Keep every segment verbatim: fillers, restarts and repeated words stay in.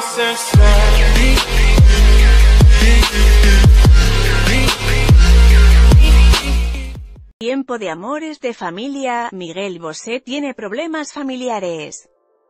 Tiempo de amores de familia. Miguel Bosé tiene problemas familiares.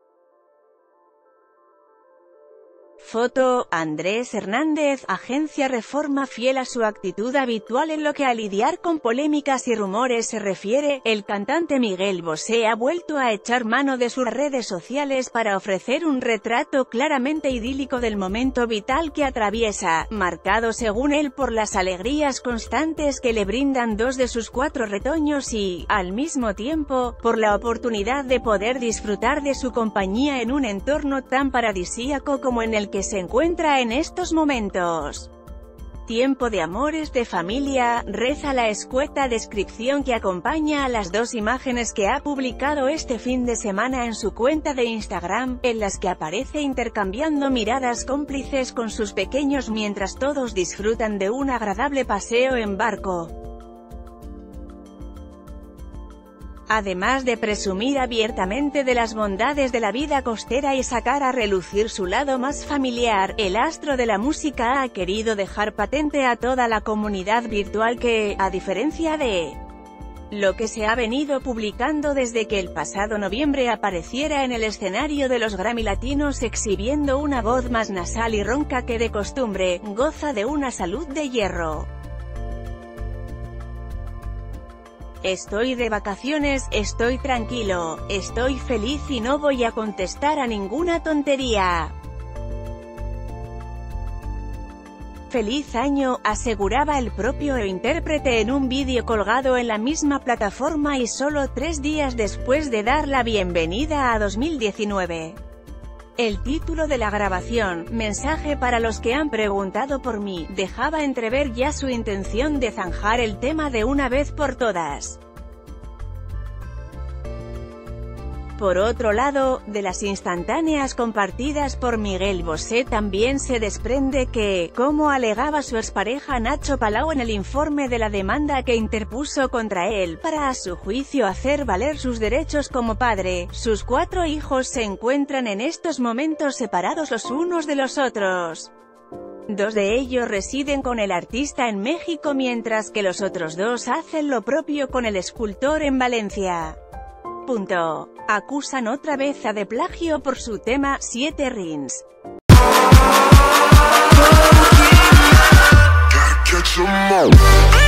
Foto, Andrés Hernández, Agencia Reforma. Fiel a su actitud habitual en lo que a lidiar con polémicas y rumores se refiere, el cantante Miguel Bosé ha vuelto a echar mano de sus redes sociales para ofrecer un retrato claramente idílico del momento vital que atraviesa, marcado según él por las alegrías constantes que le brindan dos de sus cuatro retoños y, al mismo tiempo, por la oportunidad de poder disfrutar de su compañía en un entorno tan paradisíaco como en el que se encuentra en estos momentos. Tiempo de amores de familia, reza la escueta descripción que acompaña a las dos imágenes que ha publicado este fin de semana en su cuenta de Instagram, en las que aparece intercambiando miradas cómplices con sus pequeños mientras todos disfrutan de un agradable paseo en barco. Además de presumir abiertamente de las bondades de la vida costera y sacar a relucir su lado más familiar, el astro de la música ha querido dejar patente a toda la comunidad virtual que, a diferencia de lo que se ha venido publicando desde que el pasado noviembre apareciera en el escenario de los Grammy Latinos exhibiendo una voz más nasal y ronca que de costumbre, goza de una salud de hierro. Estoy de vacaciones, estoy tranquilo, estoy feliz y no voy a contestar a ninguna tontería. ¡Feliz año!, aseguraba el propio intérprete en un vídeo colgado en la misma plataforma y solo tres días después de dar la bienvenida a dos mil diecinueve. El título de la grabación, Mensaje para los que han preguntado por mí, dejaba entrever ya su intención de zanjar el tema de una vez por todas. Por otro lado, de las instantáneas compartidas por Miguel Bosé también se desprende que, como alegaba su expareja Nacho Palau en el informe de la demanda que interpuso contra él, para a su juicio hacer valer sus derechos como padre, sus cuatro hijos se encuentran en estos momentos separados los unos de los otros. Dos de ellos residen con el artista en México mientras que los otros dos hacen lo propio con el escultor en Valencia. Punto. Acusan otra vez a de plagio por su tema Siete Rings. Gotta catch 'em all.